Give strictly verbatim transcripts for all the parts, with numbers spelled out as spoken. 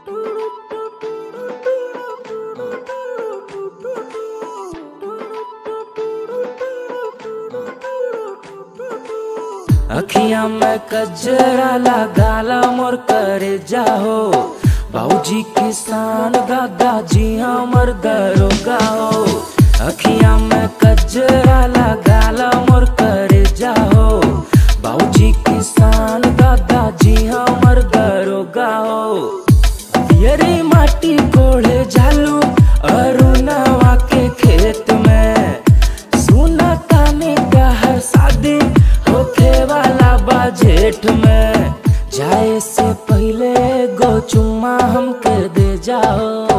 अखियां में कजरा लगाला मोर करे जाहो, बाबूजी किसान दादाजी हमर दरोगा हो। अखियां में कजरा लगाला मोर करे जाहो, बाबूजी किसान दादाजी हमर दरोगा हो। यरी माटी कोड़े झालू अरुणवा के खेत में, सुना ताने का हर शादी होखे वाला बा जेठ में। जाए से पहले गो चुम्मा हमके दे जाओ।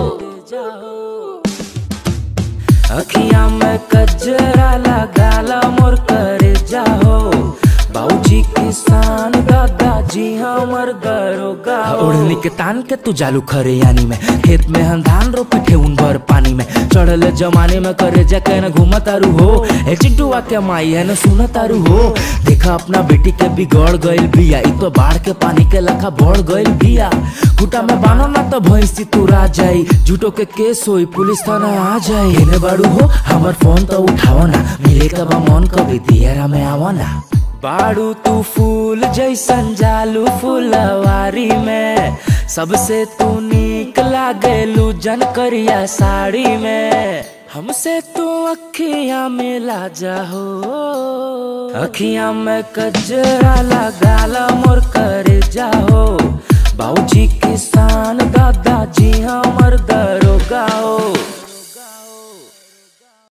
अखियां में कजरा लगाला मोर करे जाओ, बाबूजी किसान दादाजी हमर दरोगा हो। ओढ़नी के तान के तू जालू खरे यानी में, खेत में हम धान रोपे ठेउन भर पानी में। चढ़ले जमाने में करे जाके न घूमा तारू हो, ए चिंटुआ के माई है न सुना तारू हो। देखा अपना बेटी के बिगड़ गइल बिया, इ तो बाढ़ के पानी के लखा बढ़ गइल बिया। खूटा में बानो ना तो भैंसी तुरा जाई, झूठो के केस होई पुलिस थाना आ जाई। एने बाड़ू हो हमर फोन तो उठाओ ना, मिले का बा मन कभी दियरा में आवो ना। बाड़ू तू फूल जैसन जालू फुलवारी में, सबसे तू नीक लागेलू जन करिया साड़ी में। हमसे तू अखियां मिला जाहो, अखियां में कजरा लगाला मोर करे जाहो, बाबूजी किसान दादाजी हमर दरोगा हो।